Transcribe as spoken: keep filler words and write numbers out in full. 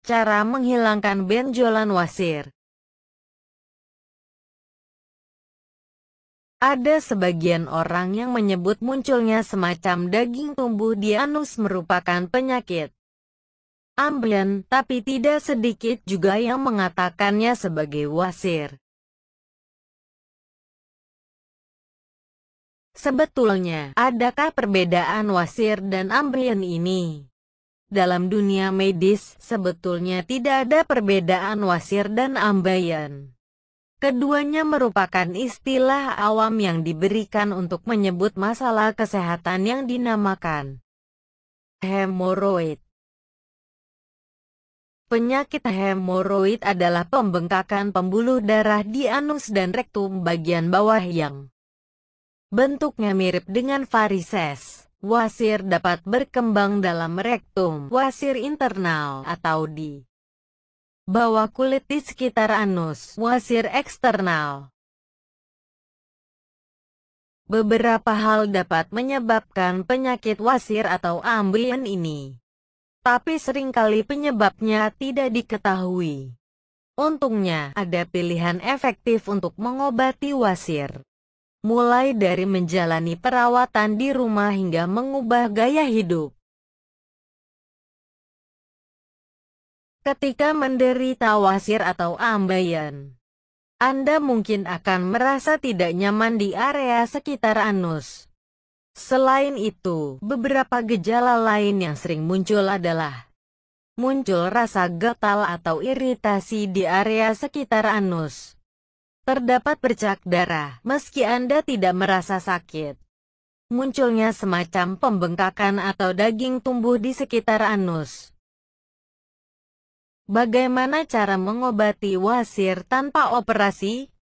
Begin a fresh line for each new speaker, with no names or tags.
Cara menghilangkan benjolan wasir. Ada sebagian orang yang menyebut munculnya semacam daging tumbuh di anus merupakan penyakit ambeien, tapi tidak sedikit juga yang mengatakannya sebagai wasir. Sebetulnya, adakah perbedaan wasir dan ambeien ini? Dalam dunia medis, sebetulnya tidak ada perbedaan wasir dan ambeien. Keduanya merupakan istilah awam yang diberikan untuk menyebut masalah kesehatan yang dinamakan hemoroid. Penyakit hemoroid adalah pembengkakan pembuluh darah di anus dan rektum bagian bawah yang bentuknya mirip dengan varises. Wasir dapat berkembang dalam rektum, wasir internal, atau di bawah kulit di sekitar anus, wasir eksternal. Beberapa hal dapat menyebabkan penyakit wasir atau ambeien ini, tapi seringkali penyebabnya tidak diketahui. Untungnya, ada pilihan efektif untuk mengobati wasir. Mulai dari menjalani perawatan di rumah hingga mengubah gaya hidup. Ketika menderita wasir atau ambeien, Anda mungkin akan merasa tidak nyaman di area sekitar anus. Selain itu, beberapa gejala lain yang sering muncul adalah muncul rasa gatal atau iritasi di area sekitar anus. Terdapat bercak darah, meski Anda tidak merasa sakit. Munculnya semacam pembengkakan atau daging tumbuh di sekitar anus. Bagaimana cara mengobati wasir tanpa operasi?